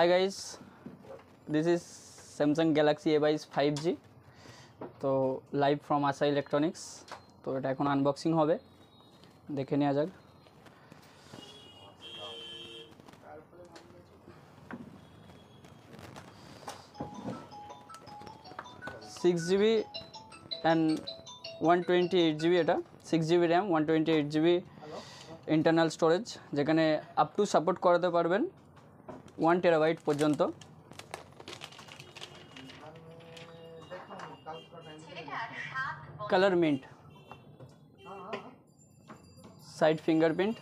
Hi guys, this is Samsung Galaxy A22 5G. तो live from Asha electronics. तो এটা এখন আনবক্সিং হবে, দেখে নেওয়া যাক। सिक्स GB and 128GB এটা 6GB RAM 128GB internal storage, যেখানে আপ টু সাপোর্ট করাতে পারবেন 1 টেরাবাইট পর্যন্ত। Colour mint, side fingerprint,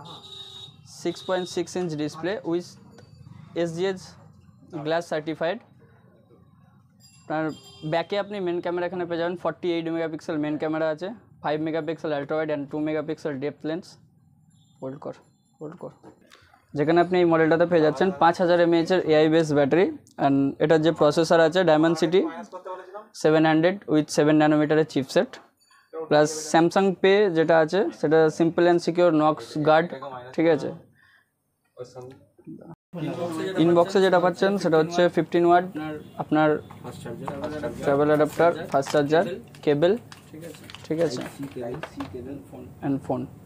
6.6 inch display with SGH glass certified. আর ব্যাকে আপনি মেন ক্যামেরা এখানে পেয়ে যাবেন 48 মেগাপিক্সেল মেন ক্যামেরা আছে, 5 megapixel ultra wide and 2 megapixel depth lens. Hold কর যেখানে আপনি এই মডেলটাতে পেয়ে যাচ্ছেন 5000 mAh এর AI বেস ব্যাটারি। অ্যান্ড এটার যে প্রসেসর আছে ডায়মেনসিটি 700 উইথ 7 ন্যানোমিটারের চিপসেট, প্লাস স্যামসাং পে যেটা আছে সেটা simple and secure Knox guard, ঠিক আছে। ইনবক্সে যেটা পাচ্ছেন সেটা হচ্ছে 15 ওয়াট আপনার travel adapter, fast charger, cable, ঠিক আছে, অ্যান্ড ফোন।